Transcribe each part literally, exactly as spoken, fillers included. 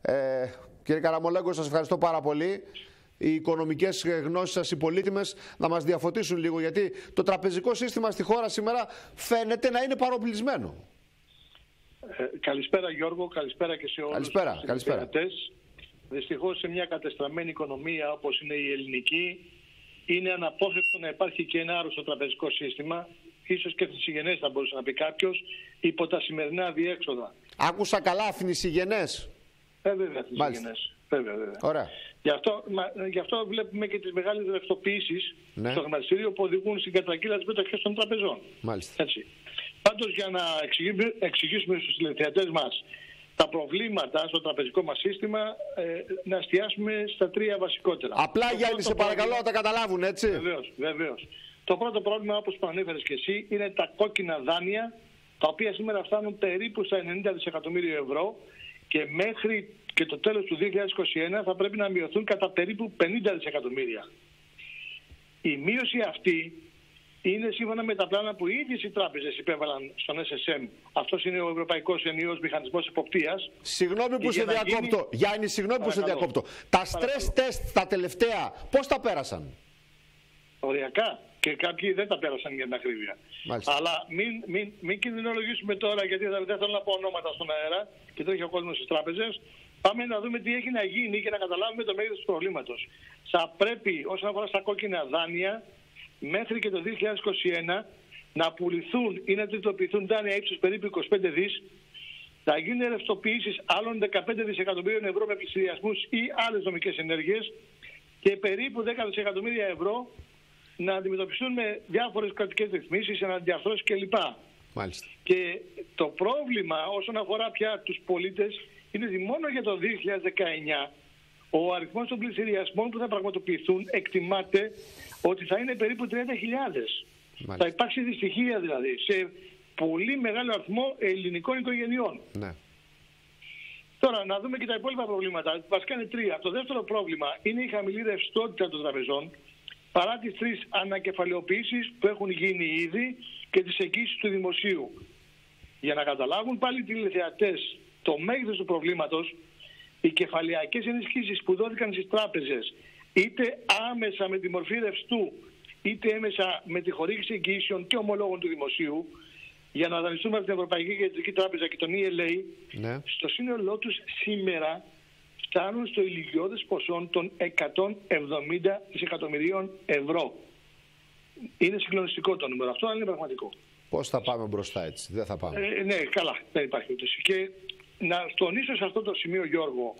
Ε, κύριε Καραμολέγκο, σας ευχαριστώ πάρα πολύ. Οι οικονομικές γνώσεις σας, οι πολύτιμες, να μας διαφωτίσουν λίγο, γιατί το τραπεζικό σύστημα στη χώρα σήμερα φαίνεται να είναι παροπλισμένο. Ε, καλησπέρα Γιώργο, καλησπέρα και σε όλους καλησπέρα, τους καλησπέρα. Δυστυχώς σε μια κατεστραμμένη οικονομία όπως είναι η ελληνική, είναι αναπόφευκτο να υπάρχει και ένα άρρωστο τραπεζικό σύστημα, ίσως και θνησιγενές θα μπορούσε να πει κάποιος, υπό τα σημερινά διέξοδα. Άκουσα καλά, θνησιγενές. Ε, βέβαια, θνησιγενές. Βέβαια, βέβαια. Ωραία. Γι' αυτό, μα, γι' αυτό βλέπουμε και τις μεγάλες ρευστοποιήσεις, ναι, στο χρηματιστήριο που οδηγούν στην κατρακύλα της μετοχής των τραπεζών. Μάλιστα. Έτσι. Πάντως, για να εξηγήσουμε στους τηλεθεατές μας τα προβλήματα στο τραπεζικό μας σύστημα, ε, να εστιάσουμε στα τρία βασικότερα. Απλά, το Γιάννη, σε παρακαλώ πρόβλημα... να τα καταλάβουν, έτσι. Βεβαίως, βεβαίως. Το πρώτο πρόβλημα, όπως προανέφερες και εσύ, είναι τα κόκκινα δάνεια, τα οποία σήμερα φτάνουν περίπου στα ενενήντα δισεκατομμύρια ευρώ και μέχρι και το τέλος του δύο χιλιάδες είκοσι ένα θα πρέπει να μειωθούν κατά περίπου πενήντα δισεκατομμύρια. Η μείωση αυτή είναι σύμφωνα με τα πλάνα που οι ίδιες οι τράπεζες υπέβαλαν στον ες ες εμ. Αυτός είναι ο Ευρωπαϊκός Ενιαίος Μηχανισμός Εποπτείας. Συγγνώμη που σε διακόπτω. Γίνει... Γιάννη, συγγνώμη που σε διακόπτω. Τα stress test τα τελευταία πώς τα πέρασαν? Οριακά. Και κάποιοι δεν τα πέρασαν για την ακρίβεια. Μάλιστα. Αλλά μην, μην, μην κινδυνολογήσουμε τώρα, γιατί δεν θέλω να πω ονόματα στον αέρα και τρέχει ο κόσμος στις τράπεζες. Πάμε να δούμε τι έχει να γίνει και να καταλάβουμε το μέγεθος του προβλήματος. Θα πρέπει, όσον αφορά στα κόκκινα δάνεια, μέχρι και το δύο χιλιάδες είκοσι ένα να πουληθούν ή να τριτοποιηθούν δάνεια ύψους περίπου είκοσι πέντε δις. Θα γίνουν ρευστοποιήσεις άλλων δεκαπέντε δισεκατομμύριων ευρώ με πληστηριασμούς ή άλλες νομικές ενέργειες και περίπου δέκα δισεκατομμύρια ευρώ να αντιμετωπιστούν με διάφορες κρατικές ρυθμίσεις, αναδιαρθρώσεις κλπ. Μάλιστα. Και το πρόβλημα όσον αφορά πια τους πολίτες είναι ότι μόνο για το δύο χιλιάδες δεκαεννιά ο αριθμός των πληστηριασμών που θα πραγματοποιηθούν εκτιμάται ότι θα είναι περίπου τριάντα χιλιάδες. Θα υπάρξει δυστυχία δηλαδή σε πολύ μεγάλο αριθμό ελληνικών οικογενειών. Ναι. Τώρα να δούμε και τα υπόλοιπα προβλήματα. Βασικά είναι τρία. Το δεύτερο πρόβλημα είναι η χαμηλή ρευστότητα των τραπεζών, παρά τις τρεις ανακεφαλαιοποιήσεις που έχουν γίνει ήδη και τις εγγύσεις του δημοσίου. Για να καταλάβουν πάλι οι τηλεθεατές το μέγεθος του προβλήματος, οι κεφαλαιακές ενισχύσεις που δόθηκαν στις τράπεζες, είτε άμεσα με τη μορφή ρευστού, είτε έμεσα με τη χορήγηση εγγύσεων και ομολόγων του δημοσίου, για να δανειστούμε από την Ευρωπαϊκή Κεντρική Τράπεζα και τον ι ελ έι, ναι, στο σύνολό τους σήμερα φτάνουν στο ηλικιώδες ποσό των εκατόν εβδομήντα δισεκατομμυρίων ευρώ. Είναι συγκλονιστικό το νούμερο αυτό, αλλά είναι πραγματικό. Πώς θα πάμε μπροστά έτσι? Δεν θα πάμε. Ε, ναι, καλά, δεν υπάρχει ούτως. Και να τονίσω σε αυτό το σημείο, Γιώργο,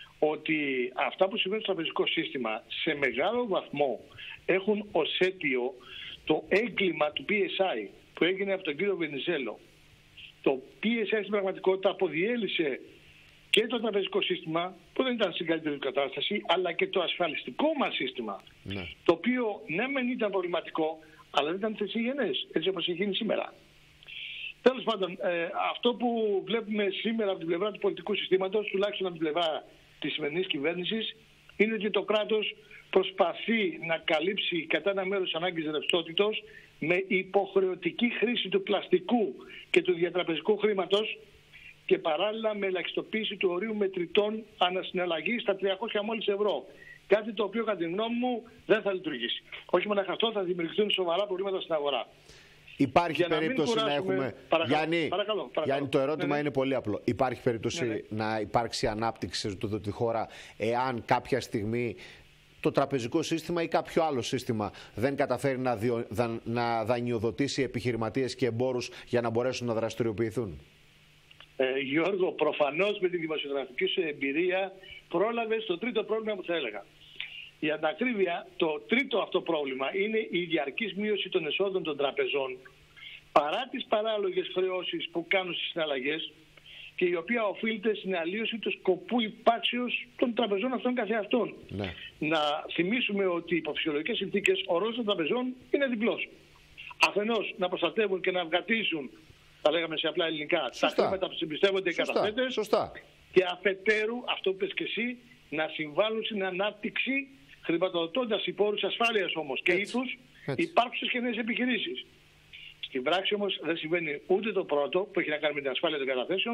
ότι αυτά που συμβαίνουν στο τραπεζικό σύστημα σε μεγάλο βαθμό έχουν ως αίτιο το έγκλημα του πι ες άι που έγινε από τον κύριο Βενιζέλο. Το πι ες άι στην πραγματικότητα αποδιέλυσε και το τραπεζικό σύστημα που δεν ήταν στην καλύτερη κατάσταση, αλλά και το ασφαλιστικό μας σύστημα, ναι, το οποίο ναι μεν ήταν προβληματικό, αλλά δεν ήταν θεσσιγενές, έτσι όπως έχει γίνει σήμερα. Τέλος πάντων, ε, αυτό που βλέπουμε σήμερα από την πλευρά του πολιτικού συστήματος, τουλάχιστον από την πλευρά της σημερινής κυβέρνησης, είναι ότι το κράτος προσπαθεί να καλύψει κατά ένα μέρος ανάγκης ρευστότητος με υποχρεωτική χρήση του πλαστικού και του διατραπεζικού χρήματος και παράλληλα με ελαχιστοποίηση του ορίου μετρητών ανασυναλλαγής στα τριακόσια μόλις ευρώ. Κάτι το οποίο κατά τη γνώμη μου δεν θα λειτουργήσει. Όχι μόνο αυτό, θα δημιουργηθούν σοβαρά προβλήματα στην αγορά. Υπάρχει να περίπτωση να έχουμε... Παρακαλώ, Γιάννη, παρακαλώ, παρακαλώ. Γιάννη, το ερώτημα ναι, ναι. είναι πολύ απλό. Υπάρχει περίπτωση ναι, ναι. να υπάρξει ανάπτυξη σε τη χώρα εάν κάποια στιγμή το τραπεζικό σύστημα ή κάποιο άλλο σύστημα δεν καταφέρει να, διο... να δανειοδοτήσει επιχειρηματίες και εμπόρους για να μπορέσουν να δραστηριοποιηθούν? Ε, Γιώργο, προφανώς με τη δημοσιογραφική σου εμπειρία πρόλαβες το τρίτο πρόβλημα που θα έλεγα. Για την ακρίβεια, το τρίτο αυτό πρόβλημα είναι η διαρκής μείωση των εσόδων των τραπεζών παρά τις παράλογες χρεώσεις που κάνουν στις συναλλαγές και η οποία οφείλεται στην αλλίωση του σκοπού υπάρξεως των τραπεζών αυτών καθεαυτών. Ναι. Να θυμίσουμε ότι υπό φυσιολογικές συνθήκες ο ρόλος των τραπεζών είναι διπλός. Αφενός να προστατεύουν και να αυγατίζουν, τα λέγαμε σε απλά ελληνικά, σωστά, τα χρήματα που συμπιστεύονται οι καταθέτες, σωστά, και αφετέρου, αυτό που πες και εσύ, να συμβάλλουν στην ανάπτυξη χρηματοδοτώντας οι πόρους ασφάλειας όμως και ήθους υπάρχουσες και νέες επιχειρήσεις. Στην πράξη όμως δεν συμβαίνει ούτε το πρώτο που έχει να κάνει με την ασφάλεια των καταθέσεων,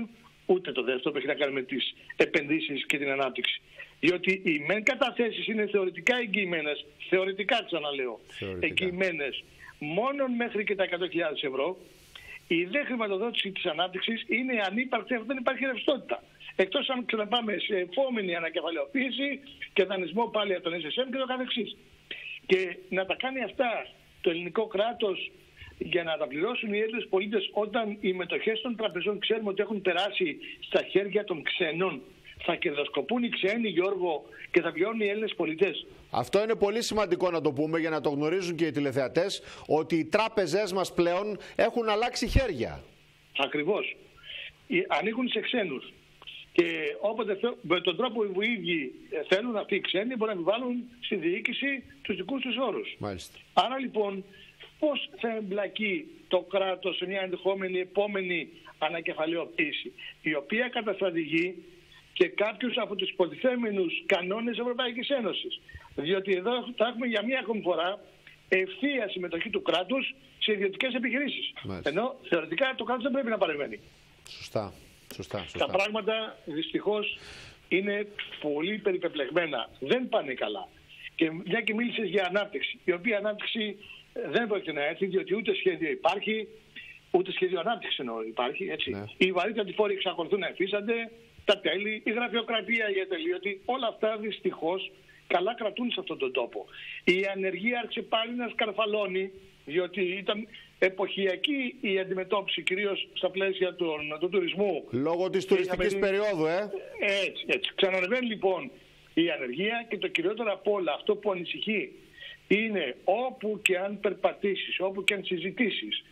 Ούτε το δεύτερο που έχει να κάνει με τις επενδύσεις και την ανάπτυξη. Διότι οι μεν καταθέσεις είναι θεωρητικά εγγυημένες, θεωρητικά ξαναλέω, εγγυημένες μόνο μέχρι και τα εκατό χιλιάδες ευρώ. Η δε χρηματοδότηση της ανάπτυξης είναι ανύπαρκτη, δεν υπάρχει ρευστότητα. Εκτός αν ξαναπάμε σε επόμενη ανακεφαλαιοποίηση και δανεισμό πάλι από τον ες ες εμ και το καθεξής. Και να τα κάνει αυτά το ελληνικό κράτος για να τα πληρώσουν οι Έλληνες πολίτες όταν οι μετοχές των τραπεζών ξέρουμε ότι έχουν περάσει στα χέρια των ξένων. Θα κερδοσκοπούν οι ξένοι, Γιώργο, και θα βιώνουν οι Έλληνες πολίτες. Αυτό είναι πολύ σημαντικό να το πούμε για να το γνωρίζουν και οι τηλεθεατές, ότι οι τράπεζές μας πλέον έχουν αλλάξει χέρια. Ακριβώς. Ανήκουν σε ξένους. Και όποτε με τον τρόπο που οι ίδιοι θέλουν αυτοί οι ξένοι μπορούν να επιβάλλουν στη διοίκηση τους δικούς τους όρους. Μάλιστα. Άρα λοιπόν πώς θα εμπλακεί το κράτος σε μια ενδεχόμενη επόμενη ανακεφαλαιοποίηση, η οποία καταστρατηγεί και κάποιους από τους υποτιθέμενους κανόνες Ευρωπαϊκής Ένωσης. Διότι εδώ θα έχουμε για μία ακόμη φορά ευθεία συμμετοχή του κράτους σε ιδιωτικές επιχειρήσεις. Μάλιστα. Ενώ θεωρητικά το κράτος δεν πρέπει να παρεμβαίνει. Σωστά. Σωστά, σωστά. Τα πράγματα δυστυχώς είναι πολύ περιπεπλεγμένα. Δεν πάνε καλά. Και μια και μίλησες για ανάπτυξη, η οποία ανάπτυξη δεν πρόκειται να έρθει, διότι ούτε σχέδιο υπάρχει, ούτε σχέδιο ανάπτυξη εννοώ υπάρχει. Έτσι. Ναι. Οι βαρύτατοι φόροι εξακολουθούν να εφίστανται, τα τέλη, η γραφειοκρατία για τελείωτη, όλα αυτά δυστυχώς καλά κρατούν σε αυτόν τον τόπο. Η ανεργία άρχισε πάλι να σκαρφαλώνει, διότι ήταν εποχιακή η αντιμετώπιση, κυρίως στα πλαίσια του, του τουρισμού. Λόγω της τουριστικής είχαμε... περίοδου, ε. Έτσι, έτσι. Ξανανεβαίνει λοιπόν η ανεργία και το κυριότερο από όλα, αυτό που ανησυχεί, είναι όπου και αν περπατήσεις, όπου και αν συζητήσεις,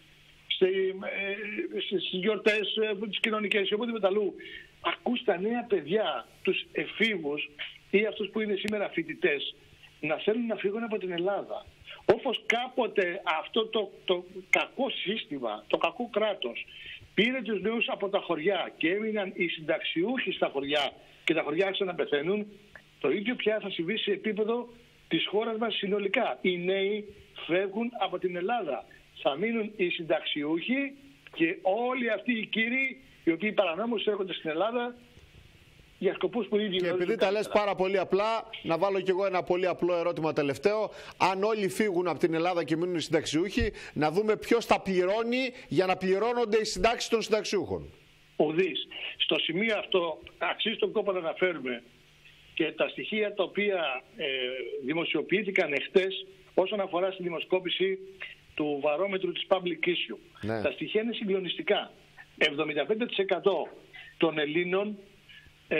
στις γιορτές, τις κοινωνικές ή οπουδήποτε αλλού, ακούς τα νέα παιδιά, τους εφήβους ή αυτούς που είναι σήμερα φοιτητές, να θέλουν να φύγουν από την Ελλάδα. Όπως κάποτε αυτό το, το κακό σύστημα, το κακό κράτος, πήρε τους νέους από τα χωριά και έμειναν οι συνταξιούχοι στα χωριά και τα χωριά άρχισαν να πεθαίνουν, το ίδιο πια θα συμβεί σε επίπεδο της χώρας μας συνολικά. Οι νέοι φεύγουν από την Ελλάδα. Θα μείνουν οι συνταξιούχοι και όλοι αυτοί οι κύριοι οι οποίοι παρανόμως έρχονται στην Ελλάδα για σκοπούς που ήδη... Και επειδή τα λες πάρα πολύ απλά, να βάλω κι εγώ ένα πολύ απλό ερώτημα τελευταίο. Αν όλοι φύγουν από την Ελλάδα και μείνουν οι συνταξιούχοι, να δούμε ποιος θα πληρώνει για να πληρώνονται οι συντάξεις των συνταξιούχων. Ουδής. Στο σημείο αυτό αξίζει τον κόπο να αναφέρουμε και τα στοιχεία τα οποία ε, δημοσιοποιήθηκαν εχθές όσον αφορά στη δημοσκόπηση του βαρόμετρου της Public Issue. Ναι. Τα στοιχεία είναι συγκλονιστικά. εβδομήντα πέντε τοις εκατό των Ελλήνων ε,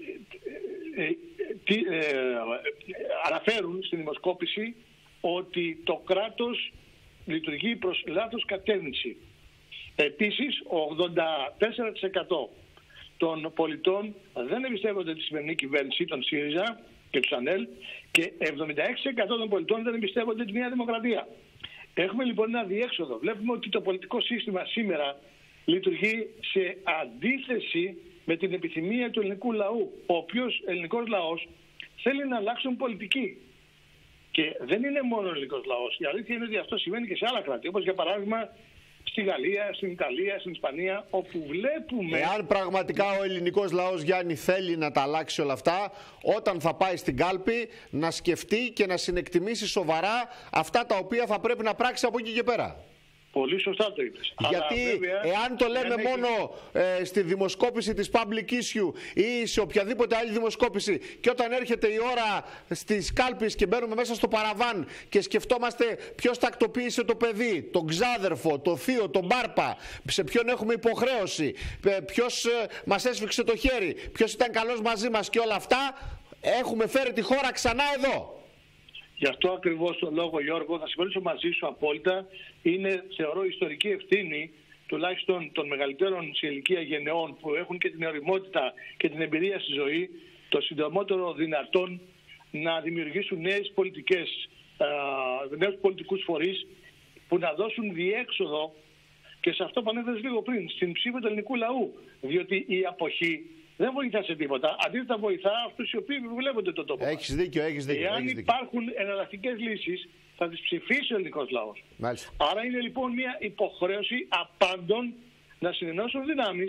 ε, ε, ε, αναφέρουν στη δημοσκόπηση ότι το κράτος λειτουργεί προς λάθος κατεύθυνση. Επίσης, ογδόντα τέσσερα τοις εκατό των πολιτών δεν εμπιστεύονται τη σημερινή κυβέρνηση, τον ΣΥΡΙΖΑ και του ΑΝΕΛ, και εβδομήντα έξι τοις εκατό των πολιτών δεν εμπιστεύονται τη Νέα Δημοκρατία. Έχουμε λοιπόν ένα διέξοδο. Βλέπουμε ότι το πολιτικό σύστημα σήμερα λειτουργεί σε αντίθεση με την επιθυμία του ελληνικού λαού, ο οποίος ελληνικός λαός θέλει να αλλάξουν πολιτική. Και δεν είναι μόνο ο ελληνικός λαός. Η αλήθεια είναι ότι αυτό συμβαίνει και σε άλλα κράτη, όπως για παράδειγμα στη Γαλλία, στην Ιταλία, στην Ισπανία, όπου βλέπουμε... Εάν πραγματικά ο ελληνικός λαός, Γιάννη, θέλει να τα αλλάξει όλα αυτά, όταν θα πάει στην κάλπη να σκεφτεί και να συνεκτιμήσει σοβαρά αυτά τα οποία θα πρέπει να πράξει από εκεί και πέρα. Πολύ σωστά το είπες. Γιατί αλλά, βέβαια, εάν το λέμε έχει... μόνο ε, στη δημοσκόπηση της Public Issue ή σε οποιαδήποτε άλλη δημοσκόπηση, και όταν έρχεται η ώρα στις κάλπεις και μπαίνουμε μέσα στο παραβάν και σκεφτόμαστε ποιος τακτοποίησε το παιδί, τον ξάδερφο, το θείο, τον μπάρπα, σε ποιον έχουμε υποχρέωση, ποιος ε, μας έσφιξε το χέρι, ποιος ήταν καλός μαζί μας και όλα αυτά, έχουμε φέρει τη χώρα ξανά εδώ. Γι' αυτό ακριβώς τον λόγο, Γιώργο, θα συμφωνήσω μαζί σου απόλυτα. Είναι, θεωρώ, ιστορική ευθύνη τουλάχιστον των μεγαλύτερων σε ηλικία γενεών που έχουν και την ωριμότητα και την εμπειρία στη ζωή, το συντομότερο δυνατόν να δημιουργήσουν νέες πολιτικές, ε, νέους πολιτικούς φορείς που να δώσουν διέξοδο και σε αυτό που ανέφερες λίγο πριν, στην ψήφο του ελληνικού λαού. Διότι η αποχή δεν βοηθά σε τίποτα. Αντίθετα, βοηθά αυτούς οι οποίοι επιβουλεύονται τον τόπο. Έχεις δίκιο, έχεις δίκιο. Εάν έχεις υπάρχουν εναλλακτικές λύσεις, θα τις ψηφίσει ο ελληνικός λαός. Μάλιστα. Άρα είναι λοιπόν μια υποχρέωση απάντων να συνενώσουν δυνάμεις,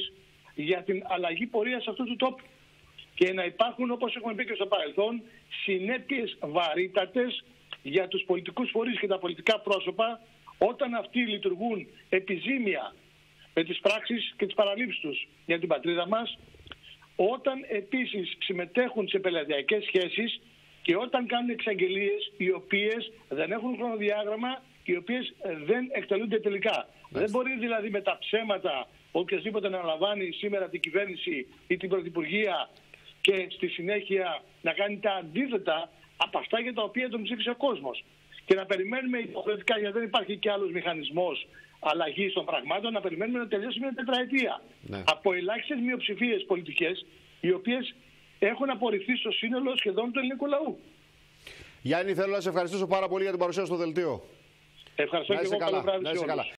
για την αλλαγή πορείας αυτού του τόπου. Και να υπάρχουν, όπως έχουμε πει και στο παρελθόν, συνέπειες βαρύτατες για τους πολιτικούς φορείς και τα πολιτικά πρόσωπα όταν αυτοί λειτουργούν επιζήμια με τις πράξεις και τις παραλήψεις τους για την πατρίδα μας, όταν επίσης συμμετέχουν σε πελατειακές σχέσεις και όταν κάνουν εξαγγελίες οι οποίες δεν έχουν χρονοδιάγραμμα, οι οποίες δεν εκτελούνται τελικά. Δεν μπορεί δηλαδή με τα ψέματα οποιασδήποτε να αναλαμβάνει σήμερα την κυβέρνηση ή την πρωθυπουργία και στη συνέχεια να κάνει τα αντίθετα από αυτά για τα οποία τον ψήφισε ο κόσμος. Και να περιμένουμε υποχρεωτικά, γιατί δεν υπάρχει και άλλος μηχανισμός αλλαγής των πραγμάτων, να περιμένουμε να τελειώσει μια τετραετία. Ναι. Από ελάχιστες μειοψηφίες πολιτικές, οι οποίες έχουν απορριφθεί στο σύνολο σχεδόν του ελληνικού λαού. Γιάννη, θέλω να σε ευχαριστήσω πάρα πολύ για την παρουσία στο δελτίο. Ευχαριστώ και εγώ. Καλό βράδυ σε όλους.